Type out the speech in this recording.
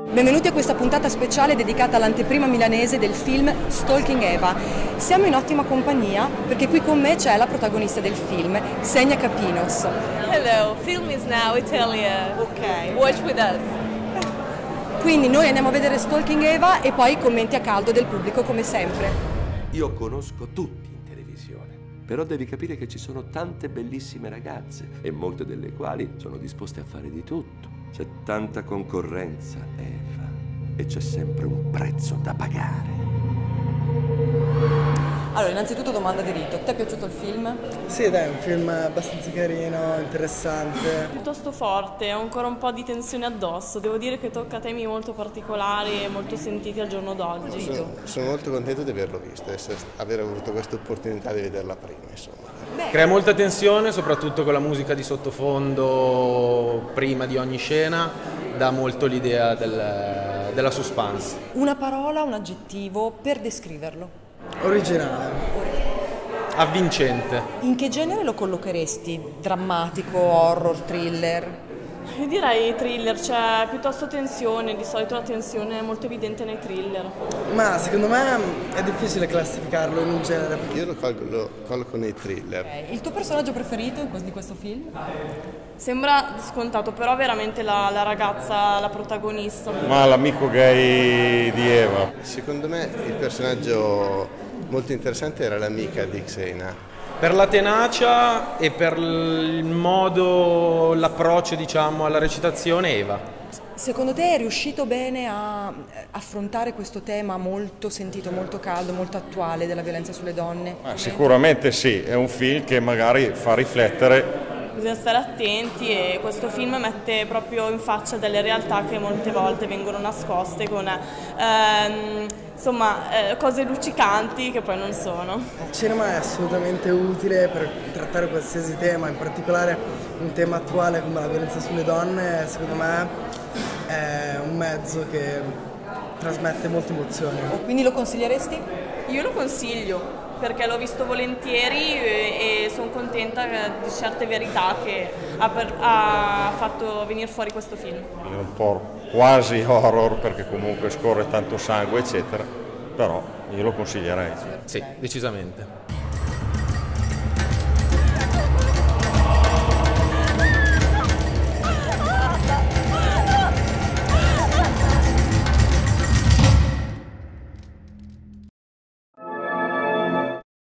Benvenuti a questa puntata speciale dedicata all'anteprima milanese del film Stalking Eva. Siamo in ottima compagnia perché qui con me c'è la protagonista del film, Xenia Capinos. Hello, film is now Italia. Ok. Watch with us. Quindi noi andiamo a vedere Stalking Eva e poi commenti a caldo del pubblico come sempre. Io conosco tutti in televisione, però devi capire che ci sono tante bellissime ragazze e molte delle quali sono disposte a fare di tutto. C'è tanta concorrenza, Eva, e c'è sempre un prezzo da pagare. Allora, innanzitutto domanda di rito, ti è piaciuto il film? Sì, dai, è un film abbastanza carino, interessante. Piuttosto forte, ho ancora un po' di tensione addosso. Devo dire che tocca temi molto particolari e molto sentiti al giorno d'oggi. Sono molto contento di averlo visto, aver avuto questa opportunità di vederla prima, insomma. Crea molta tensione, soprattutto con la musica di sottofondo prima di ogni scena, dà molto l'idea della suspense. Una parola, un aggettivo per descriverlo. Originale. Avvincente. In che genere lo collocheresti? Drammatico, horror, thriller? Io direi thriller, c'è piuttosto tensione, di solito la tensione è molto evidente nei thriller. Ma secondo me è difficile classificarlo in un genere. Io lo colloco nei thriller. Okay. Il tuo personaggio preferito di questo film? Sembra scontato, però veramente la ragazza, la protagonista. Ma l'amico gay di Eva. Secondo me il personaggio molto interessante era l'amica di Xenia. Per la tenacia e per il modo, l'approccio diciamo alla recitazione, Eva. Secondo te è riuscito bene a affrontare questo tema molto sentito, molto caldo, molto attuale della violenza sulle donne? Sicuramente sì, è un film che magari fa riflettere. Bisogna stare attenti e questo film mette proprio in faccia delle realtà che molte volte vengono nascoste con cose luccicanti che poi non sono. Il cinema è assolutamente utile per trattare qualsiasi tema, in particolare un tema attuale come la violenza sulle donne, secondo me è un mezzo che trasmette molte emozioni. Quindi lo consiglieresti? Io lo consiglio perché l'ho visto volentieri e sono contenta di certe verità che ha fatto venire fuori questo film. È un po' quasi horror perché comunque scorre tanto sangue eccetera, però io lo consiglierei. Sì, decisamente.